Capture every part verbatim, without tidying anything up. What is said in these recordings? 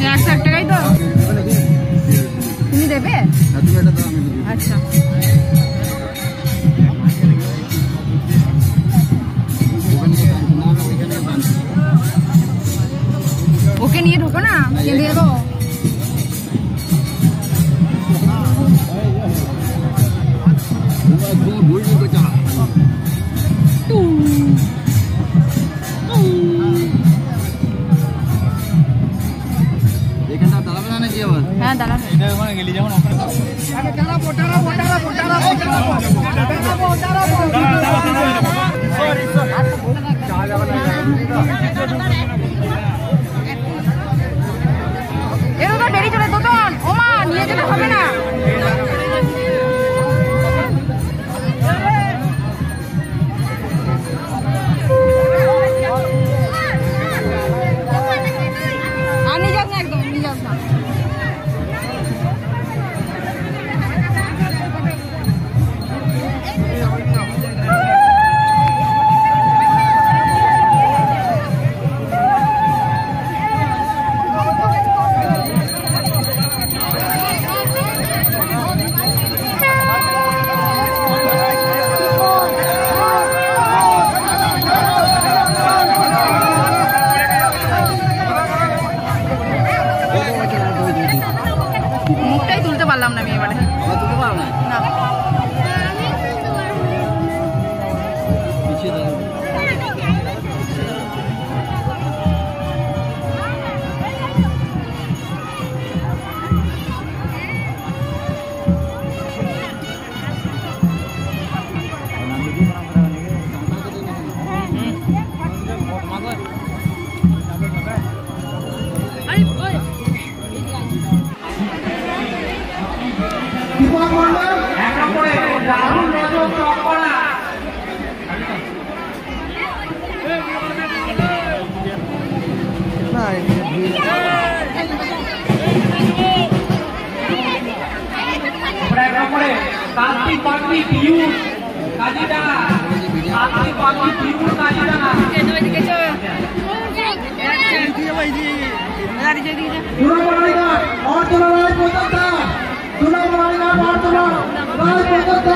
একশো এক টাকাই তো তুমি দেবে? আচ্ছা ওকে নিয়ে ঢোকো না, দিয়ে দেবো। হ্যাঁ দাঁড়াবে। এর তো দেরি চলে তোতন, ওমা নিয়ে যেতে হবে না। আর নিয়ে যাস না, একদম নিয়ে যাস না। মুখটাই তুলতে পারলাম না আমি এবারে। তুলতে পারলাম না না কান্তি পাখি পিউষ কাজিডাঙ্গা, কান্তি পাখি পিউষ কাজিডাঙ্গা। দুলাবাড়িঘাট বর্তলা রায় প্রদত্তা, দুলাবাড়িঘাট বর্তলা রায় প্রদত্তা,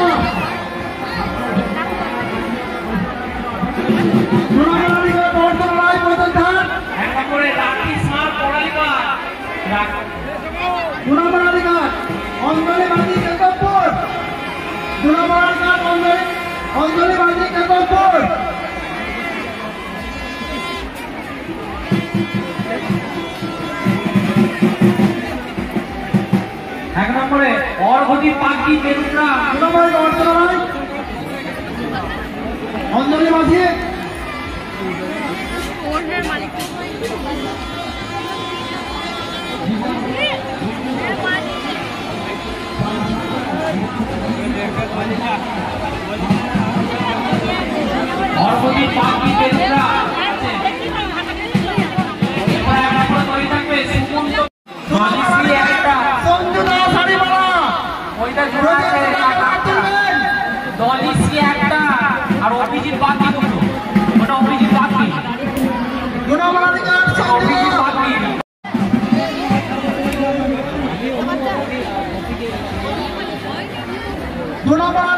দুলাবাড়িঘাট বর্তলা রায় প্রদত্তা। এক নম্বরে রাখি স্মার্ট পড়ালিঘাট, দুলাবাড়িঘাট অঞ্জলি বাড়ি কেতপুর, দুলাবাড়িঘাট অঞ্জলি অঞ্জলি বাড়ি কেতপুর। এক নম্বরে অর্ঘতি পাখি বেলুরা, দুলাবাড়ি বর্তমানে অঞ্জলি মাঝি অর্ঘতি পাখি বেলুরা। আর অভিজিৎ বাকি দুটো, ওটা অভিজিৎ বাকি, অভিজিৎ বাকি। ধন্যবাদ।